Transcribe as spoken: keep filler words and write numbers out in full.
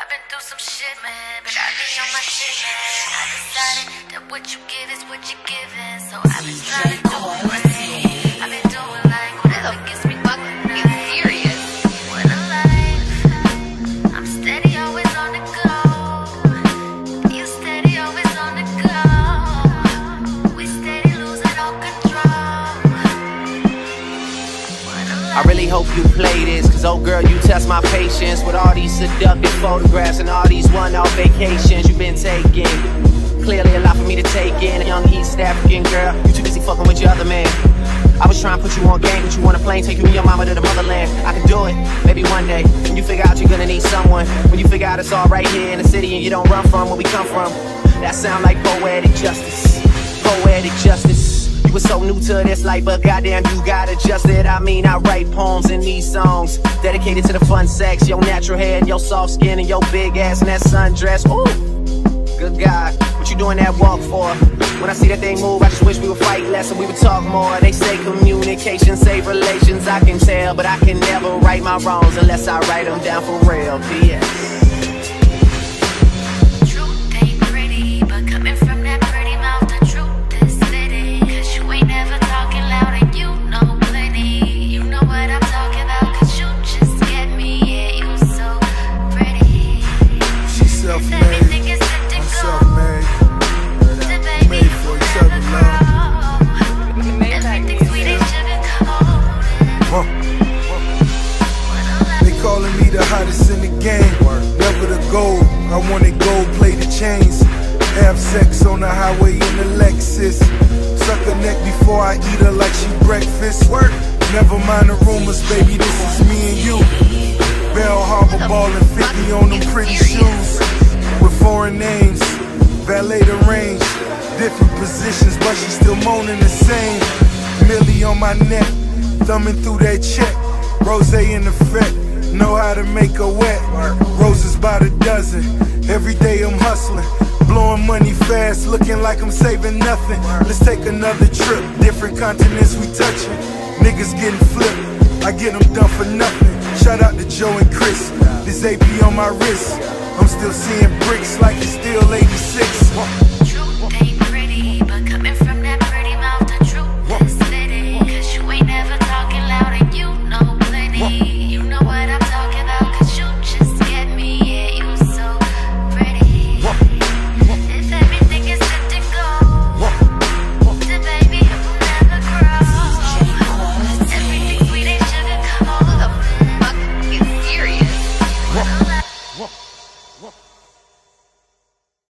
I've been through some shit, man, but I be on my shit, man. I decided that what you give is what you're giving, so I've been trying to do it right. I've been doing like whatever gets me buckling. It's serious. What a life. I'm steady, always on the go. You steady, always on the go. We steady losing all control. What a life. I really hope you play this, cause oh girl, you test my patience with all these seductive photographs and all these one-off vacations you've been taking. Clearly a lot for me to take in. A young East African girl, you too busy fucking with your other man. I was trying to put you on game, put you on a plane, take you and your mama to the motherland. I can do it, maybe one day, when you figure out you're gonna need someone. When you figure out it's all right here in the city and you don't run from where we come from. That sound like poetic justice, poetic justice. You were so new to this life, but goddamn you got adjusted. I mean, I write poems in these songs dedicated to the fun sex, your natural hair and your soft skin and your big ass and that sundress. Ooh, good God, what you doing that walk for? When I see that thing move, I just wish we would fight less and we would talk more. They say communication save relations, I can tell, but I can never right my wrongs unless I write them down for real. P S hottest in the game, never the gold. I want it gold, play the chains. Have sex on the highway in the Lexus. Suck her neck before I eat her like she breakfast. Work, never mind the rumors, baby, this is me and you. Bell Harbor ballin' fifty on them pretty shoes. With foreign names, valet the range. Different positions, but she still moaning the same. Millie on my neck, thumbing through that check. Rose in effect, know how to make her wet. Roses by the dozen, every day I'm hustling. Blowing money fast, looking like I'm saving nothing. Let's take another trip, different continents we touching. Niggas getting flipped, I get them done for nothing. Shout out to Joe and Chris, this A P on my wrist. I'm still seeing bricks like it's still eighty-six. What?